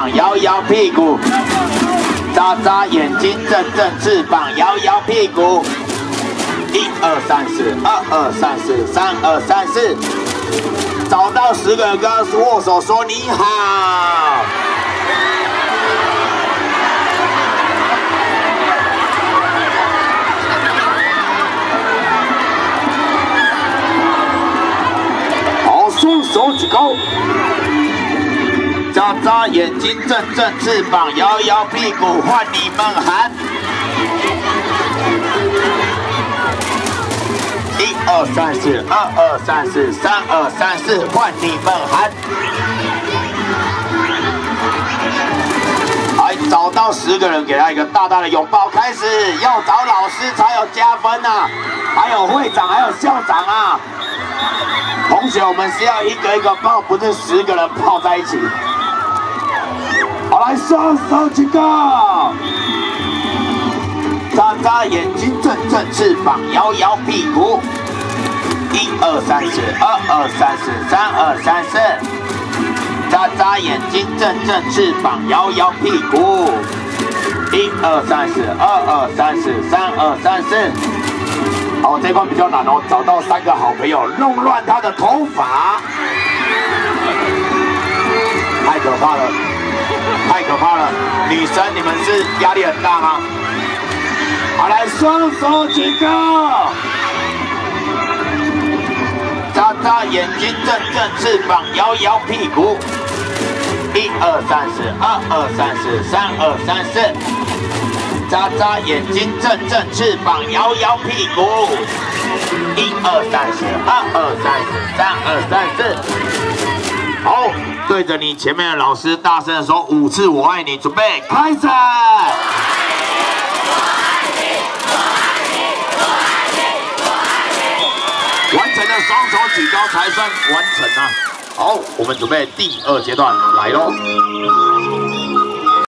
膀，摇摇屁股。眨眨眼睛，震震翅膀，摇摇屁股。1、2、3、4，2、2、3、4，3、2、3、4。找到10个人跟他握手说你好。好，双手举高。 眨眨眼睛，震震翅膀，摇摇屁股，换你们喊。1、2、3、4，2、2、3、4，3、2、3、4，换你们喊。来，找到10个人，给他一个大大的拥抱。开始，要找老师才有加分啊，还有会长，还有校长啊。同学，我们是要一个一个抱，不是10个人抱在一起。 好，来双手举高，眨眨眼睛，震震翅膀，摇摇屁股。1、2、3、4，2、2、3、4，3、2、3、4。眨眨眼睛，震震翅膀，摇摇屁股。1、2、3、4，2、2、3、4，3、2、3、4。好，这关比较难哦，找到3个好朋友，弄乱他的头发，太可怕了。 太可怕了！女生，你们是压力很大吗？好，来双手举高，眨眨眼睛，震震翅膀，摇摇屁股。1、2、3、4，2、2、3、4，3、2、3、4。眨眨眼睛，震震翅膀，摇摇屁股。1、2、3、4，2、2、3、4，3、2、3、4。好。 对着你前面的老师大声的说5次我爱你，准备开始。完成了双手举高才算完成啊！好，我们准备第2阶段来喽。